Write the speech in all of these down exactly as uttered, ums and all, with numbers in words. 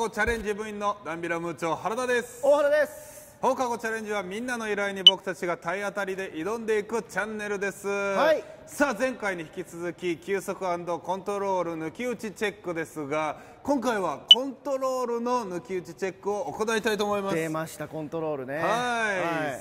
語チャレンジ部員のダンビラムーチョ原田です。 大原です。 放課後チャレンジはみんなの依頼に僕たちが体当たりで挑んでいくチャンネルです、はい、さあ前回に引き続き球速&コントロール抜き打ちチェックですが、今回はコントロールの抜き打ちチェックを行いたいと思います。 出ましたコントロールね。はい、はい、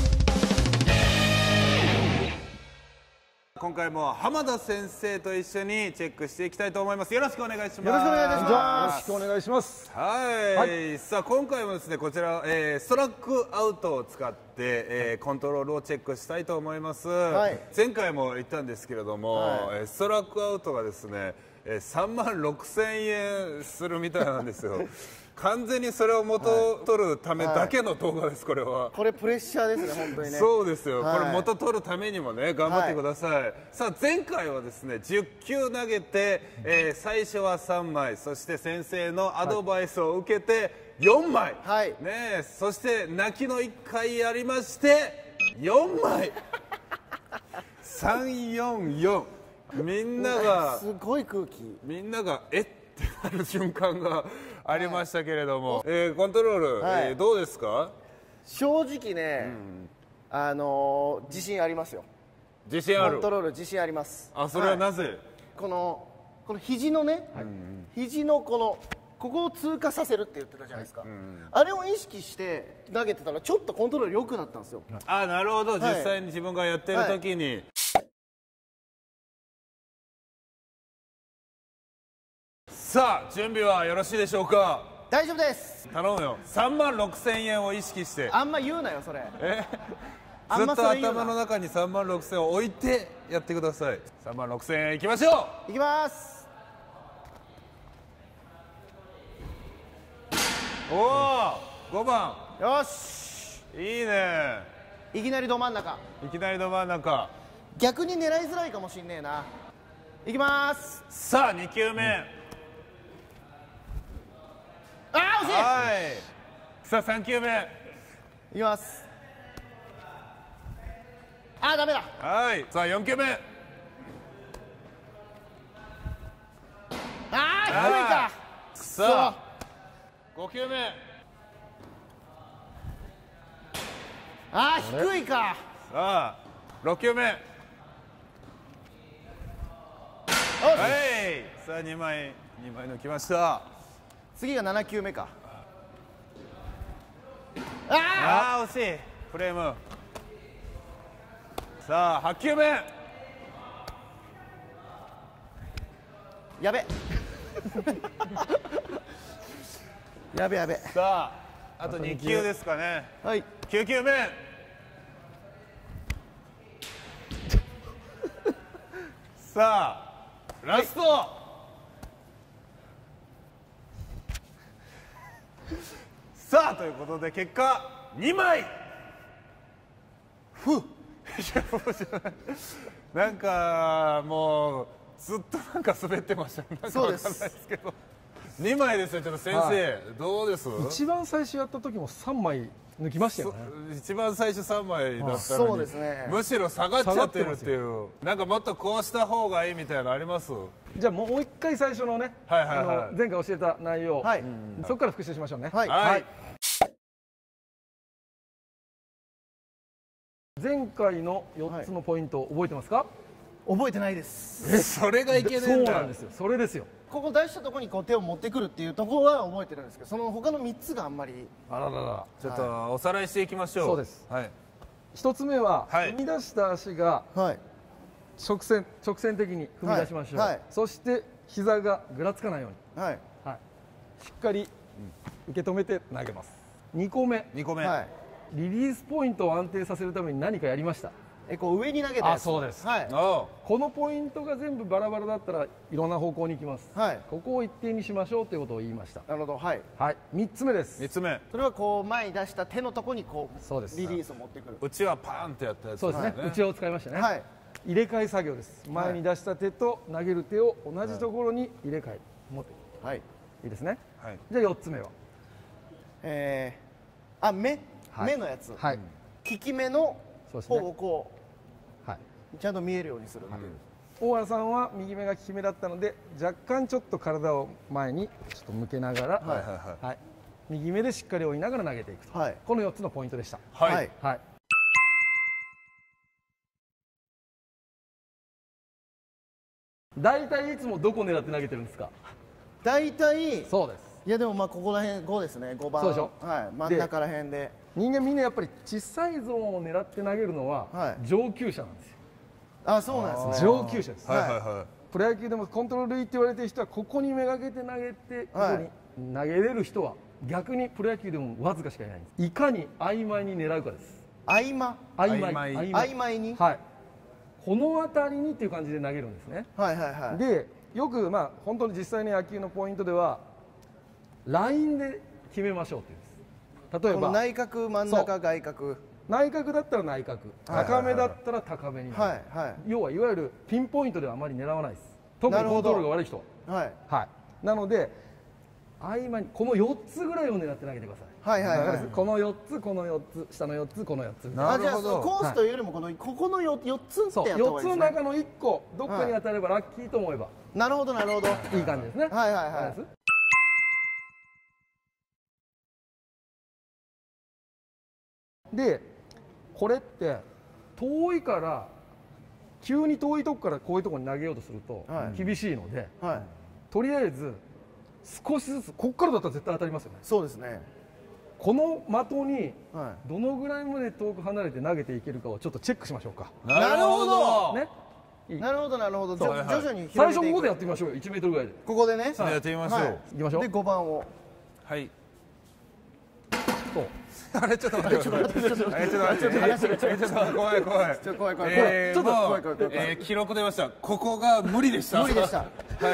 今回も浜田先生と一緒にチェックしていきたいと思います。よろしくお願いします。 よろしくお願いいたします。 よろしくお願いします。 はい、はい、さあ今回もですねこちら、えー、ストラックアウトを使って、えー、コントロールをチェックしたいと思います、はい、前回も言ったんですけれども、はい、ストラックアウトがですねさんまんろくせんえんするみたいなんですよ完全にそれを元を取るためだけの動画です、これは。 これプレッシャーですね、本当にね。 そうですよ、はい、これ元取るためにもね、頑張ってください。はい、さあ、前回はですね、じゅっきゅう投げて、えー、最初はさんまい、そして先生のアドバイスを受けてよんまい。はい、ね、そして泣きのいっかいやりまして、よんまい。さん、よん、よん。みんなが、 すごい空気。 みんなが、えってなる瞬間が、ありましたけれども、はい、えー、コントロール、はい、えー、どうですか？ 正直ね、うん、あのー、自信ありますよ。 自信ある。 コントロール自信あります。 あ、それはなぜ？ はい、このこの肘のね、はい、肘のこのここを通過させるって言ってたじゃないですか。はい、あれを意識して投げてたらちょっとコントロール良くなったんですよ。 あ、なるほど。はい、実際に自分がやってる時に。はい、さあ準備はよろしいでしょうか？ 大丈夫です。 頼むよ。さんまんろくせんえんを意識して。 あんま言うなよそれ。 えずっと頭の中にさんまんろくせんを置いてやってください。さんまんろくせんえんいきましょう。 いきます。 おお、ごばん。よし、 いいね。 いきなりど真ん中。 いきなりど真ん中。 逆に狙いづらいかもしんねえな。いきます。 さあにきゅうめ、うん、 あー惜しい。 はい、さあさんきゅうめいきます。あーダメだ。 はい、さあよんきゅうめ、 あー低いか。 さあごきゅうめ、 あー低いか。 さあろっきゅうめ、はい、さあにまいにまい抜きました。 次がななきゅうめか。 ああ惜しい。フレーム。さあはちきゅうめ、 やべやべやべ。 さああとにきゅうですかね。 はい、 きゅうきゅうめさあラスト、はい、さあということで結果にまい。ふうなんかもうずっとなんか滑ってました。なんかわかんないですけどにまいですよ。ちょっと先生、はい、どうです？ 一番最初やった時もさんまい抜きましたよね。 一番最初さんまいだったのに、 そうですね、 むしろ下がっちゃってるっていう。なんかもっとこうした方がいいみたいなのあります？ じゃあもう一回最初のね、前回教えた内容、はい、そこから復習しましょうね。はい、はい、前回のよっつのポイント覚えてますか？ 覚えてないです。 え、それがいけないんだ。 そうなんですよ。それですよ。 ここ出したところにこう手を持ってくるっていうところは覚えてるんですけど、その他のみっつがあんまり。 あららら。ちょっとおさらいしていきましょう。 そうです。 はい。 一つ目は、はい、踏み出した足が直線直線的に踏み出しましょう。はいはい、そして膝がぐらつかないように。はい。はい。しっかり受け止めて投げます。にこめ。 にこめ。はい。 リリースポイントを安定させるために何かやりました？ え、こう上に投げたやつ。 あ、そうです。はい。このポイントが全部バラバラだったらいろんな方向に行きます。はい。ここを一定にしましょうということを言いました。 なるほど。はい。 はい。三つ目です。 三つ目。 それはこう前に出した手のとこにこうそうです。 リリースを持ってくる。 うちはパーンってやったやつ。 そうですね。うちわを使いましたね。はい。入れ替え作業です。前に出した手と投げる手を同じところに入れ替え持ってくる。はい。いいですね。はい。じゃあ四つ目は。 えー、あ、目目のやつ。はい。利き目の方をこう。はい、ちゃんと見えるようにするっていう。 大原さんは右目が利き目だったので、若干ちょっと体を前にちょっと向けながら、はいはいはい、右目でしっかり追いながら投げていくと、はい、このよっつのポイントでした。はい、はい、大体いつもどこ狙って投げてるんですか？ 大体そうです。 いやでもまあここら辺ごですね、ごばん。そうでしょ。はい、真ん中ら辺で。 人間みんなやっぱり小さいゾーンを狙って投げるのは上級者なんですよ。 あ、そうなんですね。 上級者です。はいはいはい。プロ野球でもコントロールいいって言われてる人はここにめがけて投げてここに投げれる人は逆にプロ野球でもわずかしかいないんです。いかに曖昧に狙うかです。 曖昧曖昧曖昧に。はい。 この辺りにっていう感じで投げるんですね。はいはいはい。でよくまあ本当に実際に野球のポイントではラインで決めましょうっていうんです。例えば内角真ん中外角。 内角だったら内角、高めだったら高めになる、はいはい、要はいわゆるピンポイントではあまり狙わないです。特にコントロールが悪い人は、はいはい、なので合間にこのよっつぐらいを狙って投げてください。はいはいはい、このよっつ、このよっつ、下のよっつ、このよっつ。 なるほど。コースというよりもこのここのよっつってやった方がいいですね。 よっつの中のいっこどっかに当たればラッキーと思えば、はい、 なるほどなるほど、 いい感じですね。はいはいはい。でこれって遠いから急に遠いとこからこういうところに投げようとすると厳しいので、はいはい、とりあえず少しずつここからだったら絶対当たりますよね。 そうですね。 この的にどのぐらいまで遠く離れて投げていけるかをちょっとチェックしましょうか。 なるほどね。なるほどなるほど。徐々に最初ここでやってみましょうよ。いちメートルぐらいでここでね、 やってみましょう。 いきましょう。 でごばんを、 はい。 そうあれちょっと待ってちょっと待ってちょっと待ってちょっと待って怖い怖いちょっと怖い怖いちょっと怖い怖い怖い。記録出ました。ここが無理でした。 無理でした。はい。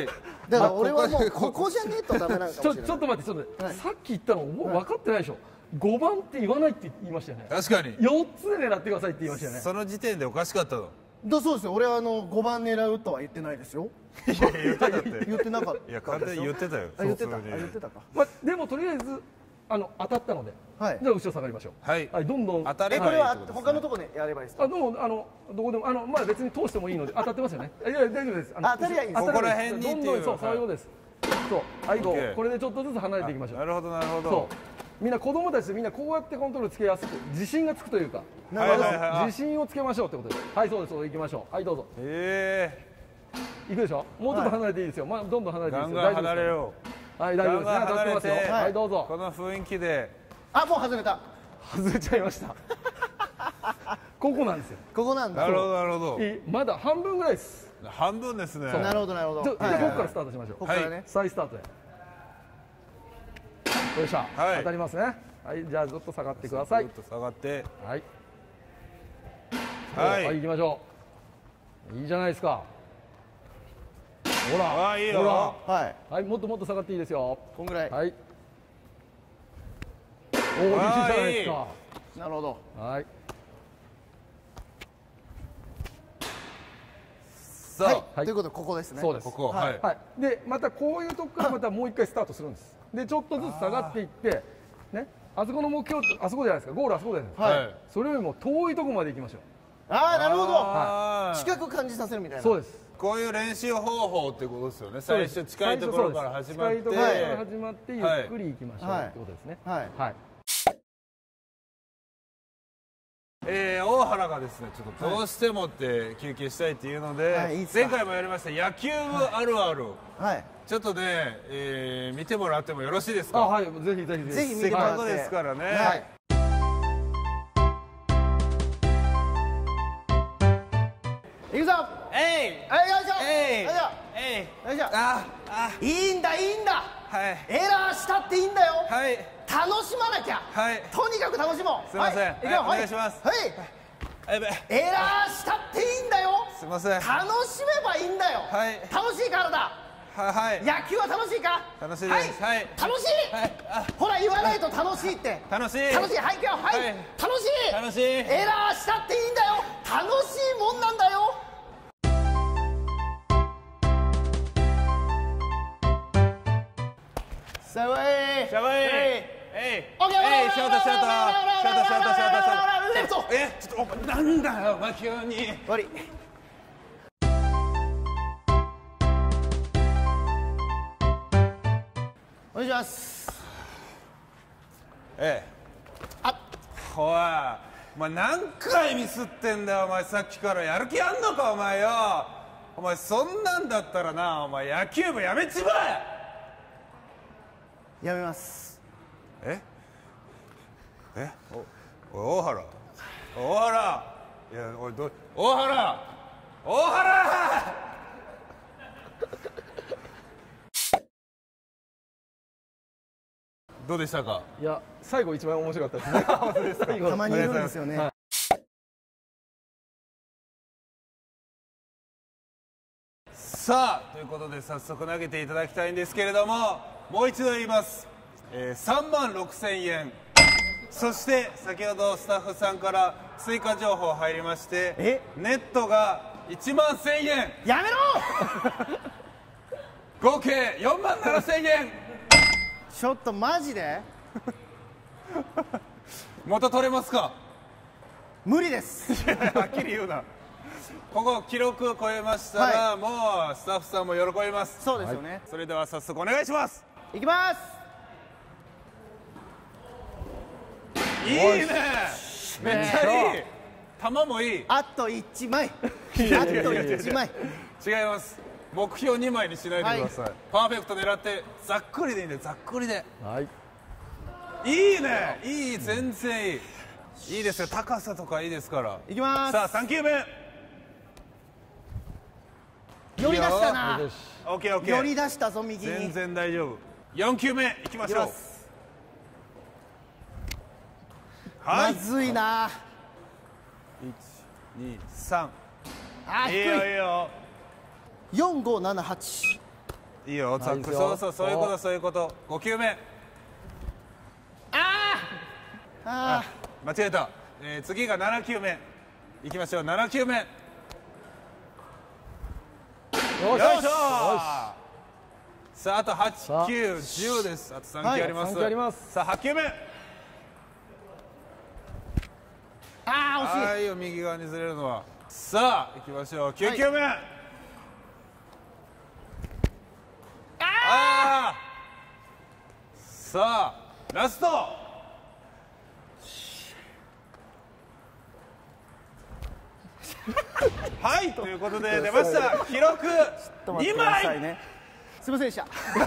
だから俺はもうここじゃねえとダメなんかもしれない。 ちょっと待ってちょっと待って。さっき言ったの分かってないでしょ。ごばんって言わないって言いましたよね。 確かに。 よっつで狙ってくださいって言いましたよね。 その時点でおかしかったの。 だそうですよ。俺はあのごばん狙うとは言ってないですよ。 いや言ってたって。 言ってなかった。 いや完全に言ってたよ。 言ってた。言ってたか。 まあでもとりあえずあの当たったので、はい、じゃあ後ろ下がりましょう。はい、はい、どんどん当たればいいってことですね。 他のところでやればいいですか。 あ、どうもあのどこでもあのまあ別に通してもいいので当たってますよね。いや大丈夫です。 当たりはいいです。 ここら辺にどんどんそうそういうことです。そうはいこうこれでちょっとずつ離れていきましょう。 なるほどなるほど。 そうみんな子供たちでみんなこうやってコントロールつけやすく自信がつくというか、自信をつけましょうってことです。はいそうです。そう行きましょう。はいどうぞ。ええ。行くでしょ。もうちょっと離れていいですよ。まあどんどん離れていいですよ。 ガンガン離れよう。はい大丈夫です。当たってますよ。はいどうぞ。 この雰囲気で。 あ、もう外れた。 外れちゃいました。ここなんですよ。 ここなんだ。 なるほどなるほど。 まだ半分ぐらいです。 半分ですね。 なるほどなるほど。 じゃあここからスタートしましょう。 ここからね。 再スタートで。よいしょ。当たりますね。はい、じゃあずっと下がってください。 ずっと下がって。 はい。 はい。 はい、行きましょう。いいじゃないですか。ほら。 あ、いいよ。 ほら。はい。はい、もっともっと下がっていいですよ。 こんぐらい。 はい。おお、いいじゃないですか。 なるほど。 はい。 はい。ということでここですね。 そうです。 ここ。はい。 はい。でまたこういうとこからまたもう一回スタートするんです。でちょっとずつ下がっていってね、あそこの目標あそこじゃないですか。ゴールあそこじゃないですか。はい。それよりも遠いところまで行きましょう。 ああなるほど。はい。近く感じさせるみたいな。 そうです。 こういう練習方法ってことですよね。最初近いところから始まって、 近いところから始まってゆっくり行きましょうってことですね。はいはい。 えー、大原がですねちょっとどうしてもって休憩したいっていうので、はい、前回もやりました野球部あるある、はい、ちょっとね、えー、見てもらってもよろしいですか。 あ、はい、ぜひぜひぜひぜひ見てもらって。 せっかくですからね。はい。 いくぞ。 えい。 はい、よいしょ。 えい。 よいしょ。 えい。 よいしょ。 あ、あ、 いいんだいいんだ。はい。エラーしたっていいんだよ。はい。楽しまなきゃ。はい。とにかく楽しもう。 すみません。はい、お願いします。 はい。エラーしたっていいんだよ。 すみません。楽しめばいいんだよ。はい。楽しいからだ。はい。野球は楽しいか。 楽しいです。はい。 楽しい。はい。ほら言わないと楽しいって。 楽しい。 楽しい。はい、今日はい。楽しい。 楽しい。 エラーしたっていいんだよ。楽しいもんなんだよ。さわい。 さわい。えい、 オッケー、 えい、ショートショートショートショートショートショートレフト。 え、ちょっとなんだよ、まあ急に。 終わり。 願いします。 ええ。あ、おい、お前何回ミスってんだよ、お前。さっきからやる気あんのか、お前よ。お前そんなんだったらな、お前野球部やめちまえ。やめます。 ええ、おお大原大原いや、おい、ど大原大原どうでしたか。 いや、最後一番面白かったですね。 たまにいるんですよね。はい、 さあということで早速投げていただきたいんですけれども、もう一度言います、えー、さんまんろくせんえん、そして先ほどスタッフさんから追加情報入りまして、えネットがいちまんせんえん、 やめろ合計よんまんななせんえん。 ちょっとマジで元取れますか。 無理です。 はっきり言うな。ここ記録超えましたら、はい、もうスタッフさんも喜びます。 そうですよね、はい、 それでは早速お願いします。 いきます。 いいね、めっちゃいい。球もいい。 あといちまい。あといちまい。 違います。目標にまいにしないでください、はい、パーフェクト狙ってざっくりでいいんで、ざっくりで、はい、いいね、いい、全然いい、いいですよ、高さとかいいですから。 いきます。 さあさんきゅうめ、 寄り出したな。 オッケーオッケー、 寄り出したぞ右に。 全然大丈夫。よんきゅうめいきましょう。 はい、まずいな。 いちにさん、 あ、 いいよいいよ。 よんごななはち、 いいよ、ザック、そうそう、そういうことそういうこと。ごきゅうめ、 あーあー間違えた、えー、次がななきゅうめいきましょう。ななきゅうめ、よいしょ。さああとはち、きゅう、じゅうです。あとさんきゅうあります、はい、さあはちきゅうめ、 ああ惜しい。 はいよ、右側にずれるのは。さあ行きましょう。きゅうきゅうめ、はい、ああ、さあラスト、はいということで出ました、記録にまい、 ね、すいませんでした。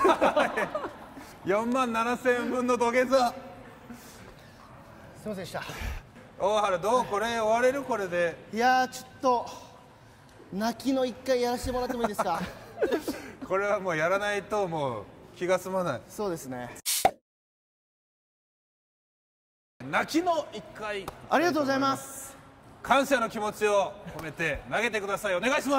よんまんななせんえんぶんの土下座、 すいませんでした。 大原どう、これ終われる、これで。 いやー、ちょっと泣きの一回やらせてもらってもいいですか。 これはもうやらないともう気が済まない。 そうですね、 泣きの一回、 ありがとうございます。 感謝の気持ちを込めて投げてください。お願いします。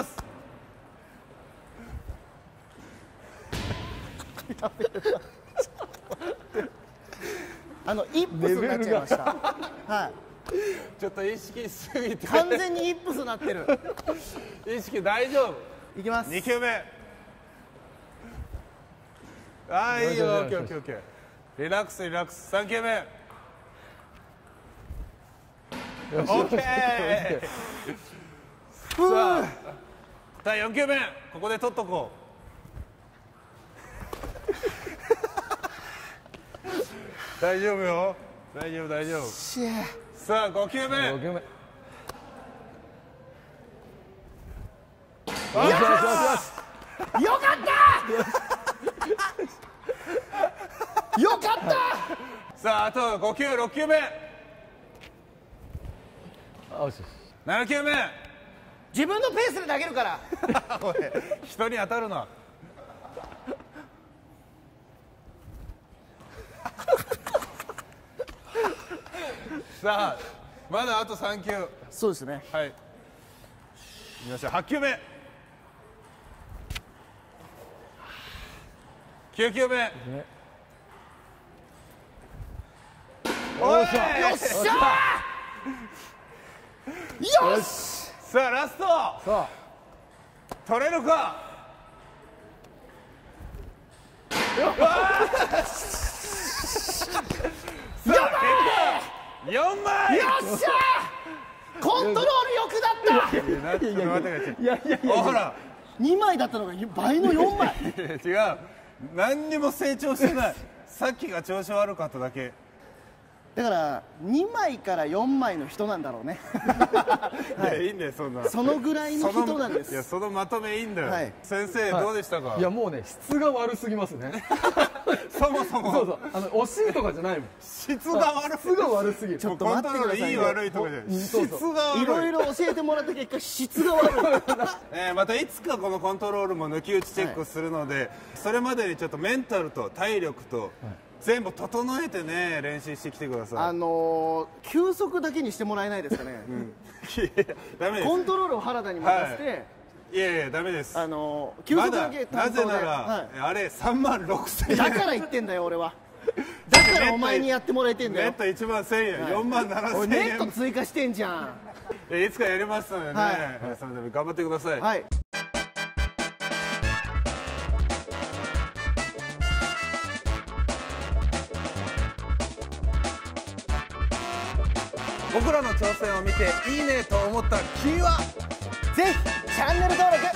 あのイップスになっちゃいました。はい、 ちょっと意識しすぎて完全にイップスになってる。 意識大丈夫。 いきます。 にきゅうめ、ああいいよ、オッケーオッケーオッケー、リラックスリラックス。さんきゅうめ、オッケー。さあさあよんきゅうめ、ここで取っとこう。大丈夫よ、大丈夫大丈夫。さあごきゅうめ、 よかったよかった。 さああとごきゅう、ろっきゅうめ、ななきゅうめ、 自分のペースで投げるから。 おい、人に当たるな。さあまだあとさんきゅう。 そうですね、 はい、いきましょう。はちきゅうめ、きゅうきゅうめ、ね、 よっしゃよっしゃよし。 さあラスト、さあ取れるか。よっよんまい。 よっしゃコントロールよくなった。 いやいやいやいや、ほらにまいだったのが倍のよんまい。 違う、 何にも成長してないさっきが調子悪かっただけだからにまいからよんまいの人なんだろうねいやいいんだよそんなそのぐらいの人なんですいやそのまとめいいんだよ、はい、先生、 はい、 どうでしたか。 いやもうね質が悪すぎますねそもそもそうそうあの惜しいとかじゃないもん質が悪すぎる質が悪すぎるちょっと待ってください、ね、 いい悪いとかじゃない質が悪いいろいろ教えてもらった結果質が悪いえー、またいつかこのコントロールも抜き打ちチェックするので、はい、それまでにちょっとメンタルと体力と、はい全部整えてね練習してきてください。 あのー、休息だけにしてもらえないですかね。うん、 いやダメです。 コントロールを原田に任せて、はい、 いやいやダメです。 あのー、休息だけ担当で。なぜなら、はい、あれ三万六千円。 だから言ってんだよ俺は。だからお前にやってもらえてんだよ。 ネット一万千円、四、はい、万七千円。 ネット追加してんじゃん。 いつかやりますのでね。はい、それでも頑張ってください。 はい。 僕らの挑戦を見ていいねと思った君はぜひチャンネル登録